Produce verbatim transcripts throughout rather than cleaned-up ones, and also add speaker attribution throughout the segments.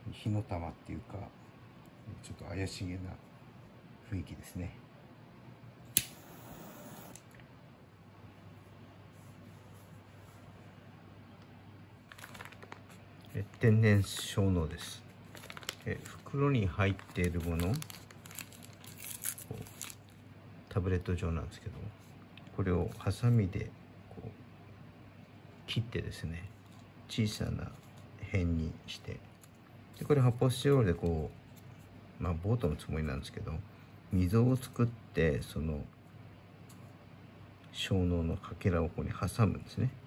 Speaker 1: 火の玉っていうかちょっと怪しげな雰囲気ですね。天然小脳です。え袋に入っているもの、タブレット状なんですけど、これをハサミでこう切ってですね、小さな辺にして、でこれ発泡スチロールでこう、まあボートのつもりなんですけど、溝を作ってその小脳のかけらをここに挟むんですね。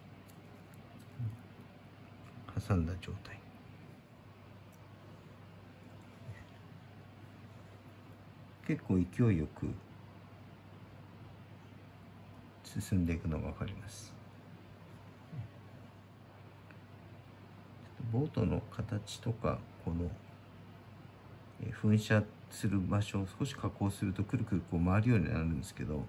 Speaker 1: 挟んだ状態。結構勢いよく進んでいくのが分かります。ボートの形とかこの噴射する場所を少し加工するとくるくるこう回るようになるんですけど、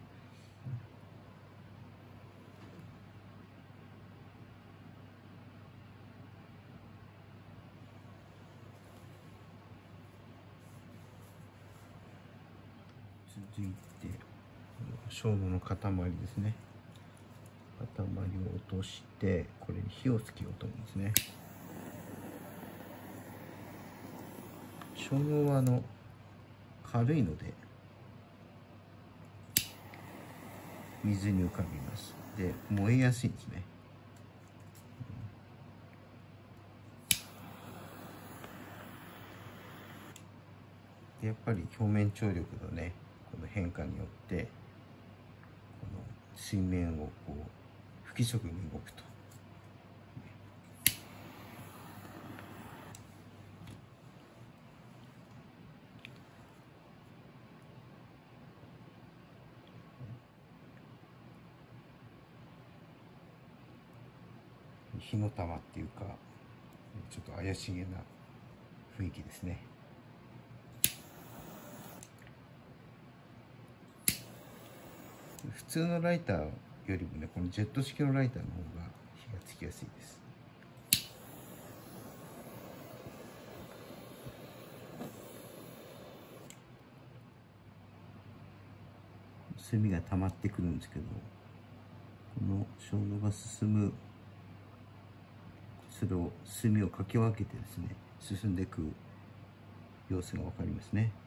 Speaker 1: 続いて小脳の塊ですね。塊を落としてこれに火をつけようと思うんですね。小脳はあの軽いので水に浮かびます。で燃えやすいんですね。でやっぱり表面張力のねこの変化によってこの水面をこう不規則に動くと。火の玉っていうかちょっと怪しげな雰囲気ですね。普通のライターよりもねこのジェット式のライターの方が火がつきやすいです。炭が溜まってくるんですけど、この小脳が進む、それを炭をかき分けてですね進んでいく様子が分かりますね。